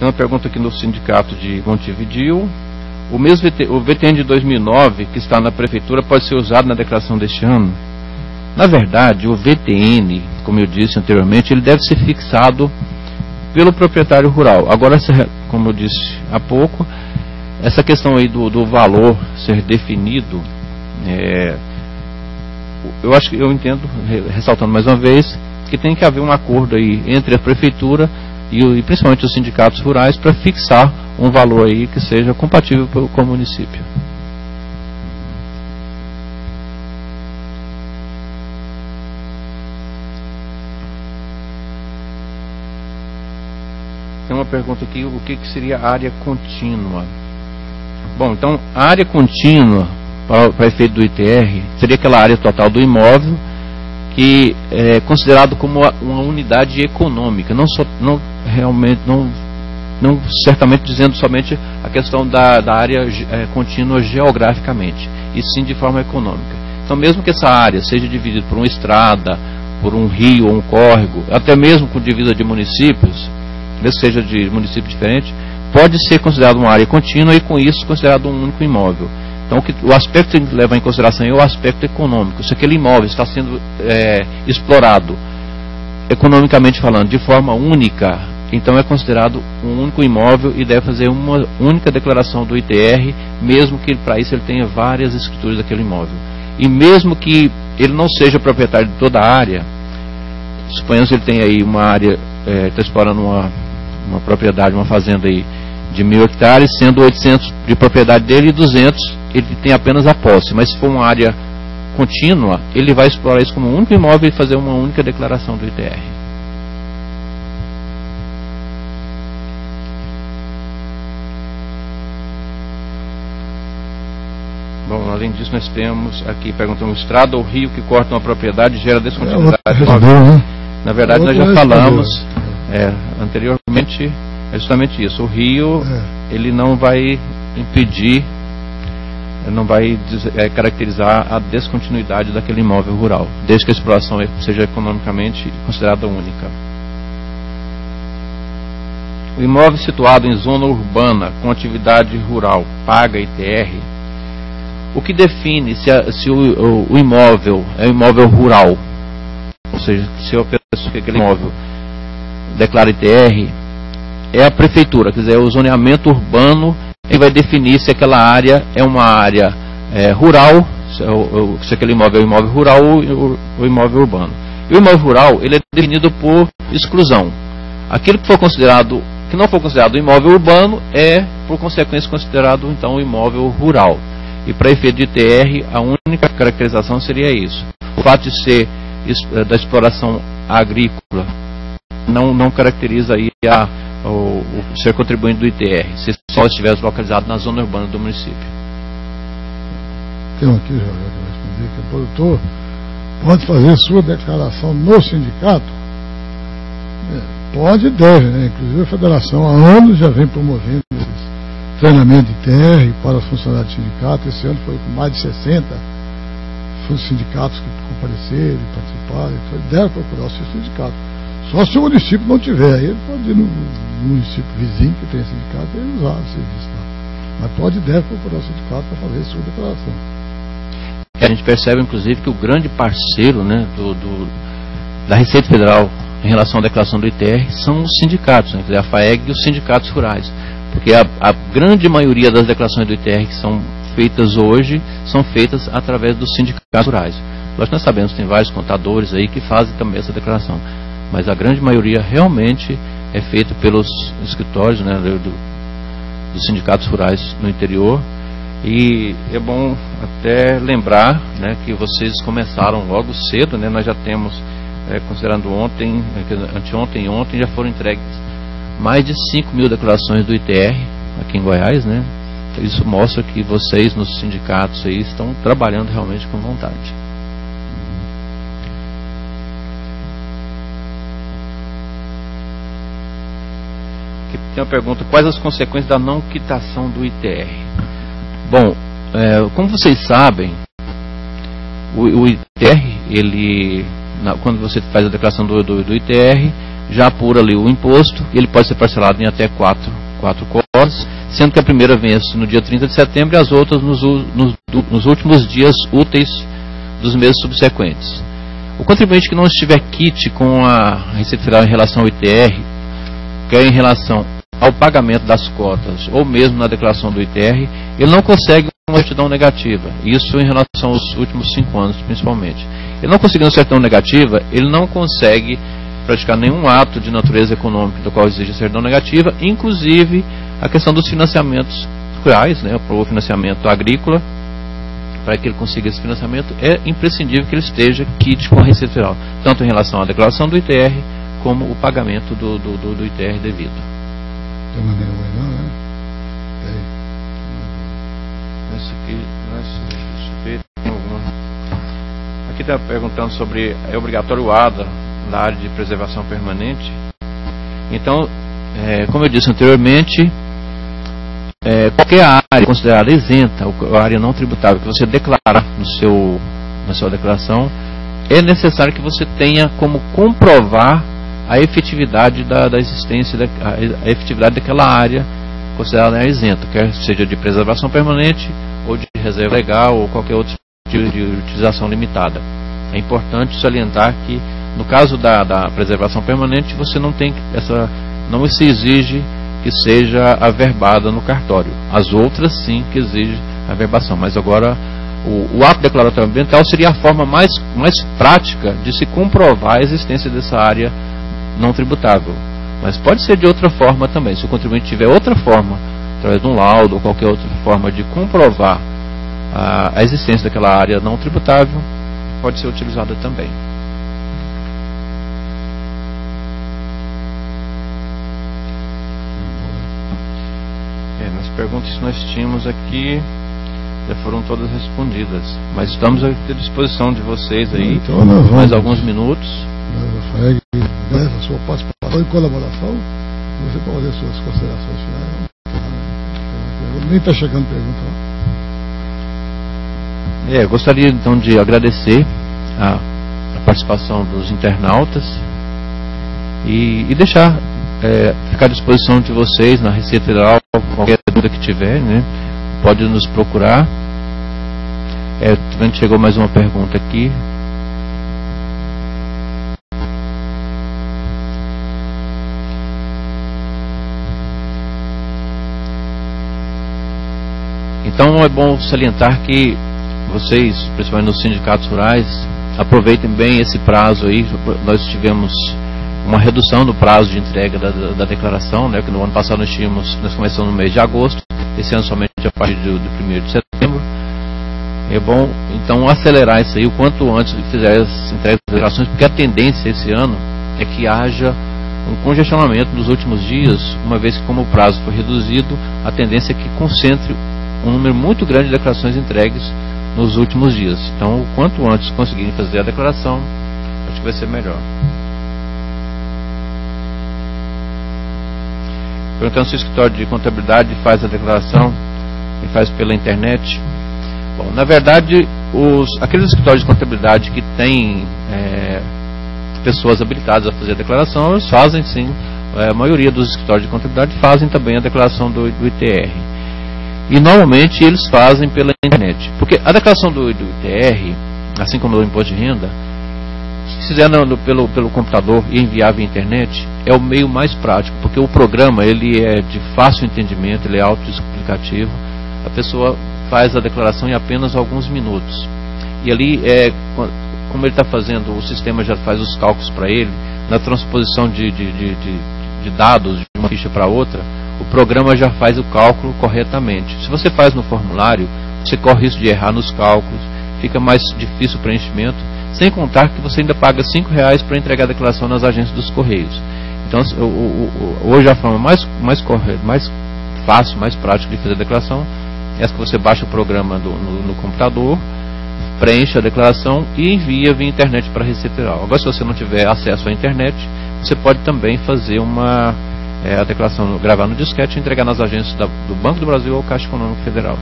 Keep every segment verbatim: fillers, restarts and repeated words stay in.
Tem uma pergunta aqui no sindicato de Montevideo. O mesmo V T, o V T N de dois mil e nove, que está na prefeitura, pode ser usado na declaração deste ano? Na verdade, o V T N, como eu disse anteriormente, ele deve ser fixado pelo proprietário rural. Agora, como eu disse há pouco, essa questão aí do, do valor ser definido, é, eu acho que eu entendo, ressaltando mais uma vez, que tem que haver um acordo aí entre a prefeitura e, e principalmente os sindicatos rurais para fixar um valor aí que seja compatível com o município. Tem uma pergunta aqui, o que, que seria área contínua? Bom, então, a área contínua, para, para efeito do I T R, seria aquela área total do imóvel que é considerado como uma unidade econômica, não, só, não realmente, não, não certamente dizendo somente a questão da, da área é, contínua geograficamente, e sim de forma econômica. Então, mesmo que essa área seja dividida por uma estrada, por um rio ou um córrego, até mesmo com divisa de municípios, mesmo que seja de município diferente, pode ser considerado uma área contínua e com isso considerado um único imóvel. Então o, que, o aspecto que tem que levar em consideração é o aspecto econômico. Se aquele imóvel está sendo é, explorado, economicamente falando, de forma única, então é considerado um único imóvel e deve fazer uma única declaração do I T R, mesmo que para isso ele tenha várias escrituras daquele imóvel. E mesmo que ele não seja proprietário de toda a área, suponhamos que ele tenha aí uma área, está é, explorando uma, uma propriedade, uma fazenda aí de mil hectares, sendo oitocentos de propriedade dele e duzentos ele tem apenas a posse. Mas se for uma área contínua, ele vai explorar isso como um único imóvel e fazer uma única declaração do I T R. Bom, além disso, nós temos aqui, perguntamos, estrada ou rio que corta uma propriedade gera descontinuidade. É, Na verdade, nós já falamos é, anteriormente, é justamente isso. O rio, é. ele não vai impedir, não vai é, caracterizar a descontinuidade daquele imóvel rural, desde que a exploração seja economicamente considerada única. O imóvel situado em zona urbana com atividade rural paga I T R. O que define se, a, se o, o, o imóvel é um imóvel rural, ou seja, se a pessoa que aquele imóvel declara I T R, é a prefeitura, quer dizer, é o zoneamento urbano que vai definir se aquela área é uma área é, rural, se, ou, se aquele imóvel é um imóvel rural ou o imóvel urbano. E o imóvel rural, ele é definido por exclusão. Aquilo que for considerado, que não for considerado imóvel urbano, é, por consequência, considerado, então, o imóvel rural. E para efeito de I T R, a única caracterização seria isso. O fato de ser da exploração agrícola não, não caracteriza aí a, o, o ser contribuinte do I T R, se só estivesse localizado na zona urbana do município. Tem um aqui, já vai responder, que o produtor pode fazer sua declaração no sindicato? É, pode e deve, né? Inclusive a federação há anos já vem promovendo esses treinamento de I T R para os funcionários do sindicato. Esse ano foi com mais de sessenta sindicatos que compareceram e participaram. Então ele deve procurar o seu sindicato. Só se o município não tiver, aí ele pode ir no município vizinho que tem sindicato e usar o serviço lá. Mas pode e deve procurar o sindicato para fazer a sua declaração. A gente percebe, inclusive, que o grande parceiro, né, do, do, da Receita Federal em relação à declaração do I T R são os sindicatos, né, a FAEG e os sindicatos rurais. Porque a, a grande maioria das declarações do I T R que são feitas hoje são feitas através dos sindicatos rurais. Nós nós sabemos que tem vários contadores aí que fazem também essa declaração, mas a grande maioria realmente é feita pelos escritórios, né, do, dos sindicatos rurais no interior. E é bom até lembrar, né, que vocês começaram logo cedo, né, nós já temos, é, considerando ontem, anteontem e ontem, já foram entregues mais de cinco mil declarações do I T R aqui em Goiás, né? Isso mostra que vocês nos sindicatos aí estão trabalhando realmente com vontade. Aqui tem uma pergunta: quais as consequências da não quitação do I T R? Bom, é, como vocês sabem, o, o I T R, ele, na, quando você faz a declaração do, do, do I T R, já apura ali o imposto, ele pode ser parcelado em até quatro, quatro cotas, sendo que a primeira vence no dia trinta de setembro e as outras nos, nos, nos últimos dias úteis dos meses subsequentes. O contribuinte que não estiver quite com a Receita Federal em relação ao I T R, quer em relação ao pagamento das cotas, ou mesmo na declaração do I T R, ele não consegue uma certidão negativa. Isso em relação aos últimos cinco anos, principalmente. Ele não conseguindo certidão negativa, ele não consegue praticar nenhum ato de natureza econômica do qual exige certidão negativa, inclusive a questão dos financiamentos rurais, né, para o financiamento agrícola. Para que ele consiga esse financiamento, é imprescindível que ele esteja quite com a Receita Federal, tanto em relação à declaração do I T R, como o pagamento do, do, do, do I T R devido. Tem uma nenhuma aí não, né? Tem. Esse aqui, deixa tem alguma. Aqui está perguntando sobre, é obrigatório o A D A na área de preservação permanente. Então, é, como eu disse anteriormente, É, qualquer área considerada isenta, ou área não tributável, que você declarar no seu, na sua declaração, é necessário que você tenha como comprovar a efetividade da, da existência, da, a efetividade daquela área considerada isenta, quer seja de preservação permanente, ou de reserva legal, ou qualquer outro tipo de utilização limitada. É importante salientar que, no caso da, da preservação permanente, você não tem essa, não se exige que seja averbada no cartório. As outras sim que exigem averbação, mas agora o, o ato declaratório ambiental seria a forma mais, mais prática de se comprovar a existência dessa área não tributável. Mas pode ser de outra forma também. Se o contribuinte tiver outra forma, através de um laudo ou qualquer outra forma de comprovar a, a existência daquela área não tributável, pode ser utilizada também. As perguntas que nós tínhamos aqui já foram todas respondidas, mas estamos à disposição de vocês aí, então, mais alguns minutos. Rafael, a sua participação e colaboração, você pode fazer suas considerações finais. Nem está chegando pergunta lá. É, eu gostaria então de agradecer a, a participação dos internautas e, e deixar É, ficar à disposição de vocês na Receita Federal, qualquer dúvida que tiver, né, pode nos procurar. É, chegou mais uma pergunta aqui. Então é bom salientar que vocês, principalmente nos sindicatos rurais, aproveitem bem esse prazo aí. Nós tivemos uma redução do prazo de entrega da, da, da declaração, né, que no ano passado nós tínhamos, nós começamos no mês de agosto, esse ano somente a partir do, do primeiro de setembro. É bom, então, acelerar isso aí o quanto antes de fizer as entregas das declarações, porque a tendência esse ano é que haja um congestionamento nos últimos dias, uma vez que, como o prazo foi reduzido, a tendência é que concentre um número muito grande de declarações entregues nos últimos dias. Então, o quanto antes conseguirem fazer a declaração, acho que vai ser melhor. Perguntando se o escritório de contabilidade faz a declaração e faz pela internet. Bom, na verdade, os, aqueles escritórios de contabilidade que têm é, pessoas habilitadas a fazer a declaração, eles fazem sim. A maioria dos escritórios de contabilidade fazem também a declaração do, do I T R. E normalmente eles fazem pela internet. Porque a declaração do, do I T R, assim como o imposto de renda, se fizer no, pelo, pelo computador e enviar via internet, é o meio mais prático, porque o programa ele é de fácil entendimento, ele é autoexplicativo, a pessoa faz a declaração em apenas alguns minutos. E ali, é, como ele está fazendo, o sistema já faz os cálculos para ele, na transposição de, de, de, de, de dados de uma ficha para outra, o programa já faz o cálculo corretamente. Se você faz no formulário, você corre risco de errar nos cálculos, fica mais difícil o preenchimento, sem contar que você ainda paga cinco reais para entregar a declaração nas agências dos Correios. Então, hoje a forma mais, mais, correta, mais fácil, mais prática de fazer a declaração é essa que você baixa o programa do, no, no computador, preenche a declaração e envia via internet para a Receita Federal. Agora, se você não tiver acesso à internet, você pode também fazer uma é, a declaração, gravar no disquete e entregar nas agências da, do Banco do Brasil ou Caixa Econômica Federal.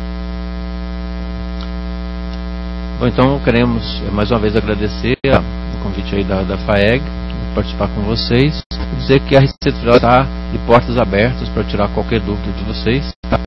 Bom, então queremos mais uma vez agradecer a, convite aí da, da FAEG, participar com vocês, dizer que a Receita Federal está de portas abertas para tirar qualquer dúvida de vocês. Tá?